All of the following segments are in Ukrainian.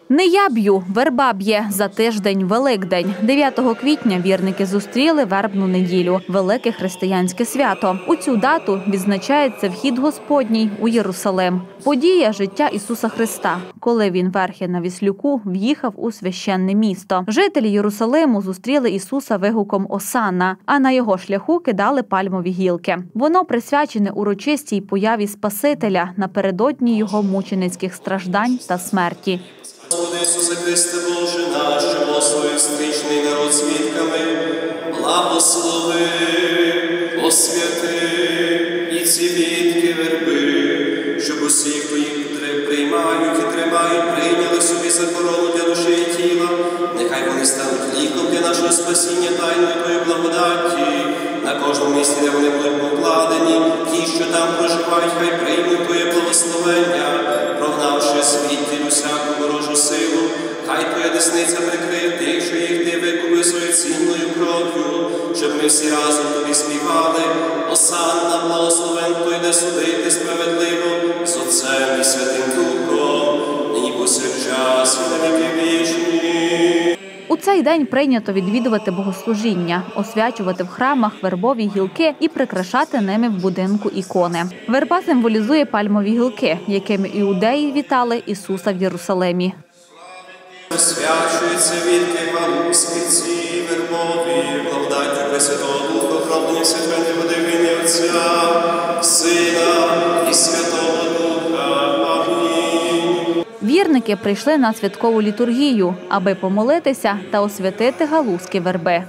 Не я б'ю, верба б'є. За тиждень – Великдень. 9 квітня вірники зустріли вербну неділю – велике християнське свято. У цю дату відзначається вхід Господній у Єрусалим. Подія – життя Ісуса Христа, коли Він верхи на віслюку в'їхав у священне місто. Жителі Єрусалиму зустріли Ісуса вигуком «Осанна», а на Його шляху кидали пальмові гілки. Воно присвячене урочистій появі Спасителя напередодні Його мученицьких страждань та смерті. Господи Ісусе Христе, Боже наш, що благословив стрічний народ свідками, благослови, освяти і ці вітки верби, щоб усі, хто їх приймають і тримають, прийняли собі захорону для душі і тіла, нехай вони стануть ліком для нашого спасіння тайною Твоєї благодаті. На кожному місці, де вони будуть покладені, ті, що там проживають, хай приймуть Твоє благословення, прогнавши звідти усяку ворожу силу. Хай Твоя десниця прикриє тих, що їх Ти викупив своєю цінною кров'ю, щоб ми всі разом Тобі співали. Осанна, благословен, хто йде судити справедливо з Отцем і Святим Духом, нині повсякчас і на віки вічні. У цей день прийнято відвідувати богослужіння, освячувати в храмах вербові гілки і прикрашати ними в будинку ікони. Верба символізує пальмові гілки, якими іудеї вітали Ісуса в Єрусалимі. Освячуються вітки галузькі ці вербові, благодаттю Пресвятого Духа, оправдані святої води в ім'я Отця, Сина і Святого Духа. Амінь. Вірники прийшли на святкову літургію, аби помолитися та освятити галузки верби.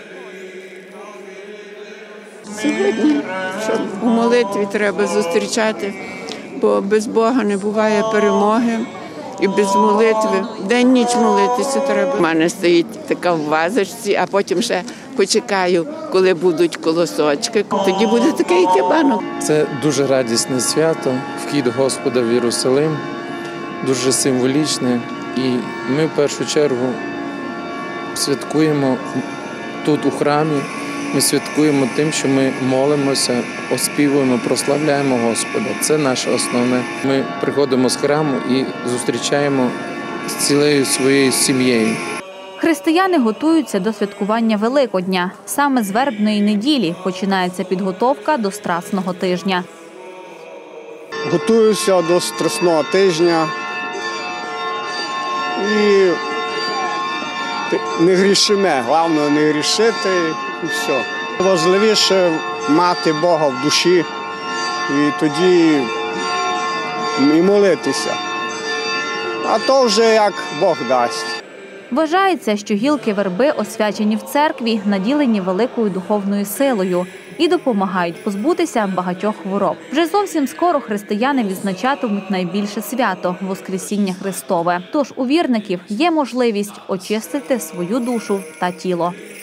Сьогодні, щоб у молитві треба зустрічати, бо без Бога не буває перемоги. І без молитви, день-ніч молитися треба. У мене стоїть така в вазочці, а потім ще почекаю, коли будуть колосочки. Тоді буде такий кебанок. Це дуже радісне свято, вхід Господа в Єрусалим, дуже символічне. І ми в першу чергу святкуємо тут у храмі, ми святкуємо тим, що ми молимося, оспівуємо, прославляємо Господа. Це наше основне. Ми приходимо з храму і зустрічаємо з цілою своєю сім'єю. Християни готуються до святкування Великодня. Саме з вербної неділі починається підготовка до Страсного тижня. Готуюся до Страсного тижня і не грішимо. Головне не грішити і все. Важливіше мати Бога в душі і тоді і молитися. А то вже як Бог дасть. Вважається, що гілки верби, освячені в церкві, наділені великою духовною силою і допомагають позбутися багатьох хвороб. Вже зовсім скоро християни відзначатимуть найбільше свято – Воскресіння Христове. Тож у вірників є можливість очистити свою душу та тіло.